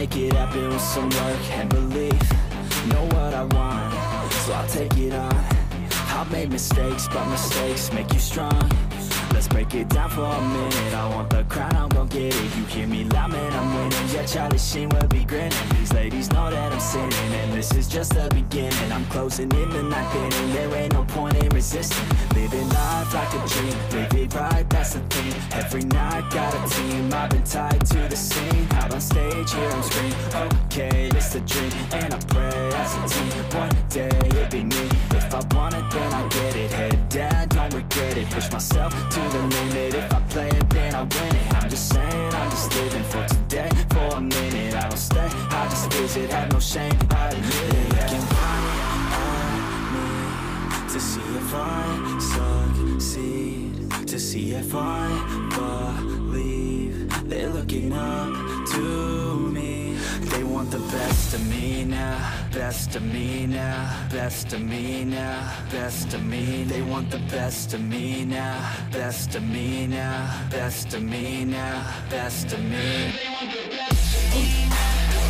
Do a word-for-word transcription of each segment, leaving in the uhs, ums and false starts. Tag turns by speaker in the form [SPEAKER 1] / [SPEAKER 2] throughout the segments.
[SPEAKER 1] make it happen with some work and belief. Know what I want, so I'll take it on. I've made mistakes, but mistakes make you strong. Let's break it down for a minute. I want the crown, I'm gon' get it. You hear me loud, man, I'm winning. Yeah, Charlie Sheen will be grinning. These ladies know that I'm sinning, and this is just the beginning. I'm closing in the ninth inning. There ain't no point in resisting. Living life like a dream, live it right, that's the thing. Every night, got a team, I've been tied to the scene. Out on stage, hear them scream, okay, this the dream. And I pray as a team, one day it'll be me. If I want it, then I get it. Head down, don't regret it. Push myself to the limit. If I play it, then I win it. I'm just saying, I'm just living for today. For a minute, I don't stay, I just visit. Have no shame, I admit it. Looking right at me to see if I succeed, to see if I believe. They're looking up to me. They want the best of me now, best of me now, best of me now, best of me. They want the best of me now, best of me now, best of me now, best of me. They want the best of me now.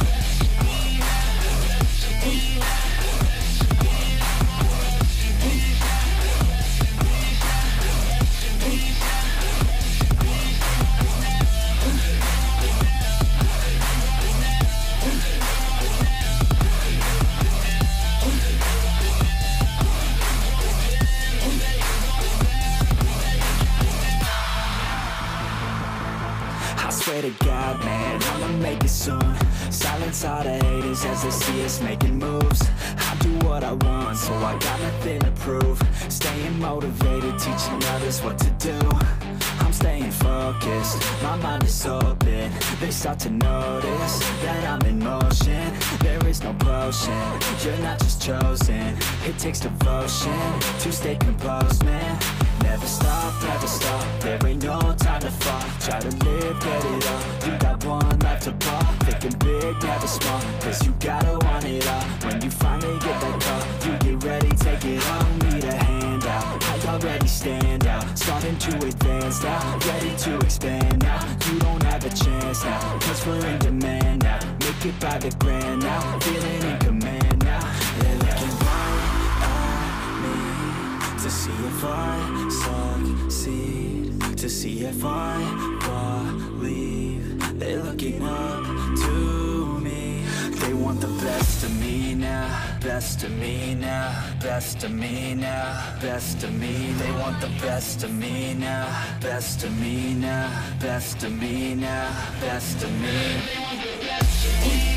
[SPEAKER 1] Swear to God, man, I'ma make it soon. Silence all the haters as they see us making moves. I do what I want, so I got nothing to prove. Staying motivated, teaching others what to do. I'm staying focused, my mind is open. They start to notice that I'm in motion. There is no potion, you're not just chosen. It takes devotion to stay composed, man. Never stop, never stop, there ain't no time to fall. Try to live, get it up, you got one life to pop. Thinking big, never small, cause you gotta want it all. When you finally get that call, you get ready, take it on. Need a handout, I already stand out. Starting to advance now, ready to expand now. You don't have a chance now, cause we're in demand now. Make it by the grand now, feeling in command now. They're looking right at me to see if I succeed, to see if I believe. They're looking up to me. They want the best of me now, best of me now, best of me now, best of me. They want the best of me now, best of me now, best of me now, best of me. They want the best of me.